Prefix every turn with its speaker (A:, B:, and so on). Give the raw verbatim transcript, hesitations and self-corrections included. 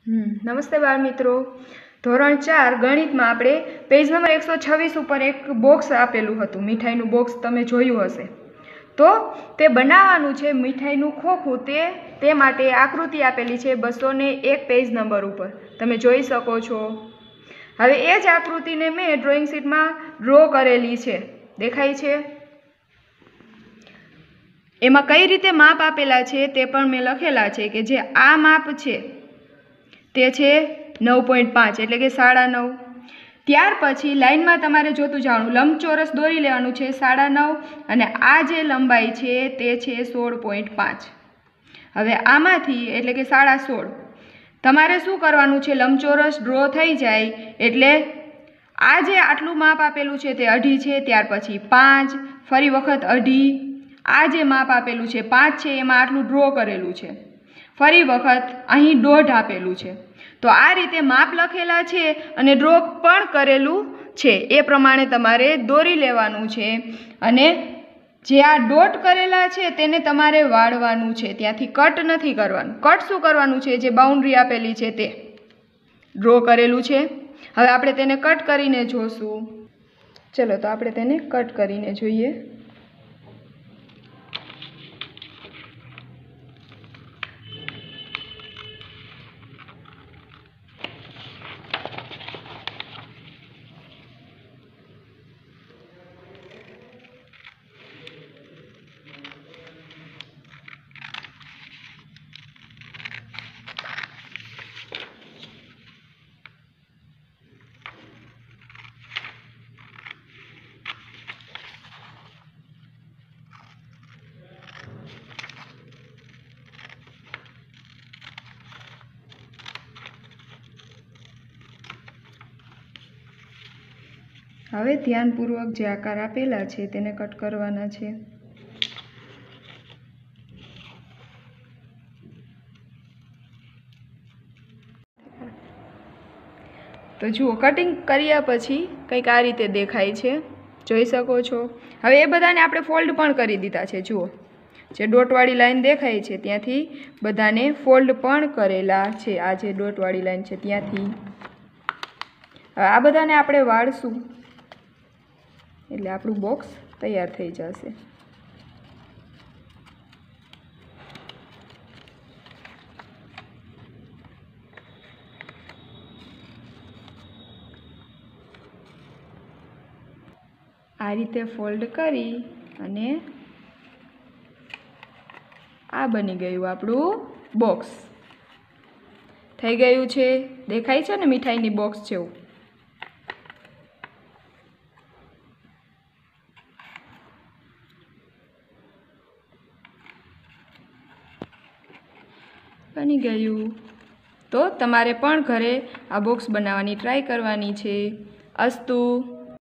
A: नमस्ते बाळ मित्रों। धोरण चार गणित में આપણે पेज नंबर एक सौ छब्बीस पर एक बॉक्स आपेલું હતું। મીઠાઈનું બોક્સ તમે જોયું હશે। તો તે બનાવવાનું છે મીઠાઈનું ખોખું તે તે માટે આકૃતિ આપેલી છે બસો ને એક પેજ નંબર ઉપર તમે જોઈ શકો છો। હવે એ જ આકૃતિને મેં ડ્રોઈંગ શીટમાં ડ્રો કરેલી છે, દેખાય છે। એમાં કઈ રીતે માપ આપેલા છે તે પણ મેં લખેલા છે કે જે આ માપ છે તે છે नौ पॉइंट पाँच एटले के साढ़ा नौ। त्यार पछी लाइन में तमारे जोतुं जाणुं लंबचोरस दोरी लेवानुं छे साढ़ा नौ अने आ जे लंबाई छे ते छे सोळ पॉइंट पाँच। हवे आमांथी एटले के साढ़ा सोळ तमारे शुं करवानुं छे लंबचोरस ड्रो थई जाय एटले आ जे आटलुं माप आपेलुं छे ते अढ़ी छे, त्यार पछी पाँच, फरी वखत अढ़ी, आ जे माप आपेलुं छे पाँच छे एमां आटलुं ड्रो करेलुं छे, फरी वखत अहीं दौड़ आपेलुं छे। तो आ रीते माप लखेला छे अने ड्रो पण करेलुं छे ए प्रमाणे तमारे दोरी लेवानुं छे अने जे आ डॉट करेला छे तेने तमारे वाळवानुं छे, त्यांथी कट नथी करवानुं। कट शुं करवानुं छे जे बाउंड्री आपेली छे ते ड्रो करेलुं छे। हवे आपणे तेने कट करीने जोशुं। चलो तो आपणे तेने कट करीने जोईए। હવે ધ્યાનપૂર્વક જે આકાર આપેલા છે તેને કટ કરવાના છે। તો જુઓ કટિંગ કર્યા પછી કંઈક આ રીતે દેખાય છે, જોઈ શકો છો। હવે એ બધાને આપણે ફોલ્ડ પણ કરી દીધા છે। જુઓ જે ડોટવાળી લાઈન દેખાય છે ત્યાંથી બધાને ફોલ્ડ પણ કરેલા છે। આ જે ડોટવાળી લાઈન છે ત્યાંથી હવે આ બધાને આપણે વાળશું એટલે આપણું બોક્સ તૈયાર થઈ જશે। આ રીતે ફોલ્ડ કરી અને આ બની ગયું આપણું બોક્સ થઈ ગયું છે, દેખાય છે ને મીઠાઈની બોક્સ જેવું। બની ગયું। તો તમારે પણ ઘરે આ બોક્સ બનાવવાની ટ્રાય કરવાની છે। અસ્તુ।